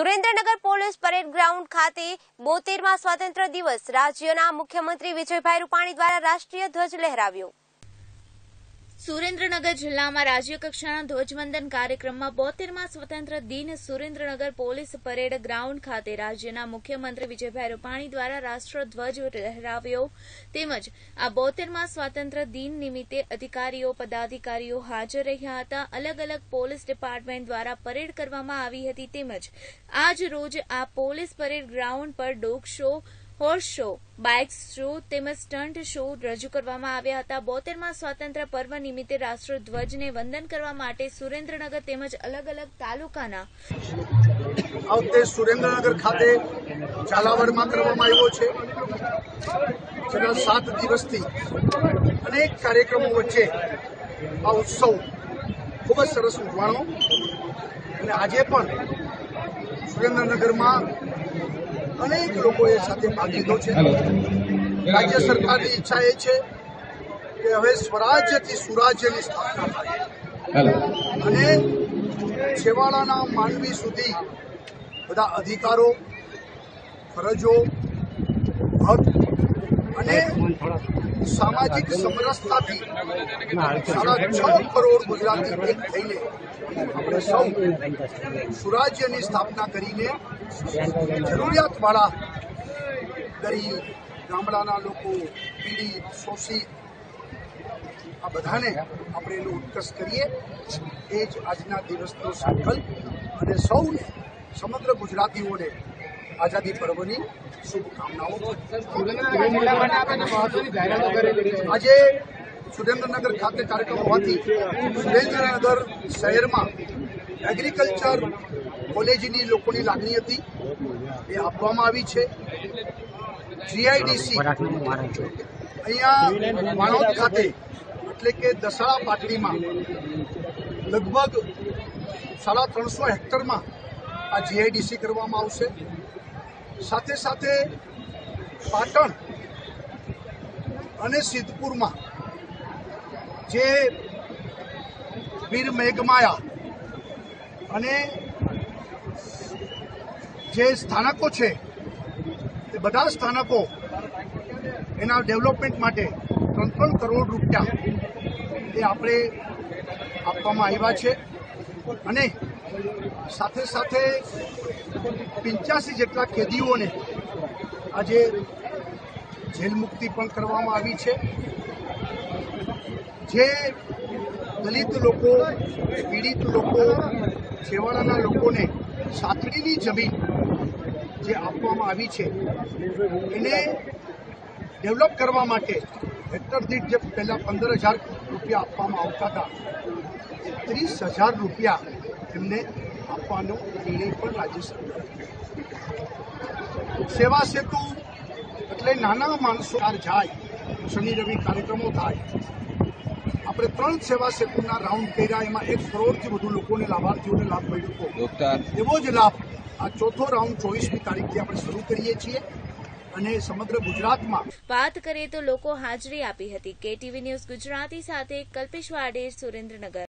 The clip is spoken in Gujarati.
સુરેન્દ્રનગર પોલીસ પરેડ ગ્રાઉન્ડ ખાતે 72મા સ્વાતંત્ર્ય દિવસ રાજ્યના મુખ્યમંત્રી વિજયભાઈ રૂપાણી દ્વારા રાષ્ટ્રીય ધ્વજ લહેરાવ્યો। સુરેન્દ્રનગર જિલ્લામાં રાજ્યકક્ષાના ધ્વજવંદન કાર્યક્રમમાં 72મા સ્વતંત્ર દિન સુરેન્દ્રનગર પોલીસ પરેડ ગ્રાઉન્ડ ખાતે રાજ્યના મુખ્યમંત્રી વિજયભાઈ રૂપાણી દ્વારા રાષ્ટ્રધ્વજ લહેરાવ્યો તેમજ આ 72મા સ્વાતંત્ર્ય દિન નિમિત્તે અધિકારીઓ પદાધિકારીઓ હાજર રહ્યા હતા। અલગ અલગ પોલીસ ડિપાર્ટમેન્ટ દ્વારા પરેડ કરવામાં આવી હતી તેમજ આજ રોજ આ પોલીસ પરેડ ગ્રાઉન્ડ પર dog show, horse show, bike show તેમજ સ્ટન્ટ શો રજૂ કરવામાં આવ્યા હતા। 72મા સ્વાતંત્ર્ય પર્વ નિમિત્તે રાષ્ટ્રધ્વજને વંદન કરવા માટે સુરેન્દ્રનગર તેમજ અલગ અલગ તાલુકાના સુરેન્દ્રનગર ખાતે ઝાલાવાડમાં કરવામાં આવ્યો છે। છેલ્લા 7 દિવસથી અનેક કાર્યક્રમો વચ્ચે આ ઉત્સવ ખૂબ જ સરસ ઉજવાણો અને આજે પણ સુરેન્દ્રનગરમાં અનેક લોકોએ સાથે ભાગ લીધો છે। રાજ્ય સરકારની ઈચ્છા એ છે કે હવે સ્વરાજ્યથી સુરાજ્યની સ્થાપના થાય અને છેવાડાના માનવી સુધી બધા અધિકારો, ફરજો, હક અને સામાજિક સમરસતાથી 6.5 કરોડ ગુજરાતી એક થઈને આપણે સૌ સુરાજ્યની સ્થાપના કરીને જરૂરિયાતવાળા ગરીબ, ગામડાના લોકો, પીડિત, શોષિત આ બધાને આપણે એનો ઉત્કર્ષ કરીએ એ જ આજના દિવસનો સંકલ્પ અને સૌને સમગ્ર ગુજરાતીઓને આઝાદી પર્વની શુભકામનાઓ। આજે સુરેન્દ્રનગર ખાતે કાર્યક્રમ હોવાથી સુરેન્દ્રનગર શહેરમાં એગ્રીકલ્ચર કોલેજની લોકોની લાગણી હતી એ આપવામાં આવી છે। જીઆઈડીસી અહીંયા વાણોદ ખાતે એટલે કે દસાડા પાટડીમાં લગભગ 350 હેક્ટરમાં આ જીઆઈડીસી કરવામાં આવશે। સાથે સાથે પાટણ અને સિદ્ધપુરમાં જે વીર મેઘમાયા અને જે સ્થાનકો છે એ બધા સ્થાનકો એના ડેવલપમેન્ટ માટે 3 કરોડ રૂપિયા એ આપણે આપવામાં આવ્યા છે અને સાથે સાથે 85 જેટલા કેદીઓને આજે જેલ મુક્તિ પણ કરવામાં આવી છે। જે દલિત લોકો, પીડિત લોકો, છેવાડાના લોકોને સાથળીની જમીન જે આપવામાં આવી છે એને ડેવલપ કરવા માટે હેક્ટર દીઠ જે પહેલાં 15,000 રૂપિયા આપવામાં આવતા હતા એ 30,000 રૂપિયા એમને આપવાનો નિર્ણય પણ રાજ્ય સરકાર। સેવા સેતુ એટલે નાના માણસો જાય, શનિ રવિ કાર્યક્રમો થાય। આપણે 3 સેવા સેતુના રાઉન્ડ કર્યા, એમાં 1 કરોડથી વધુ લોકોને લાભાર્થીઓને લાભ મળ્યો હતો। એવો જ લાભ આ ચોથો રાઉન્ડ 24મી તારીખથી આપણે શરૂ કરીએ છીએ અને સમગ્ર ગુજરાતમાં વાત કરીએ તો લોકો હાજરી આપી હતી। KTV ન્યૂઝ ગુજરાતી સાથે કલ્પેશ વાડેર, સુરેન્દ્રનગર।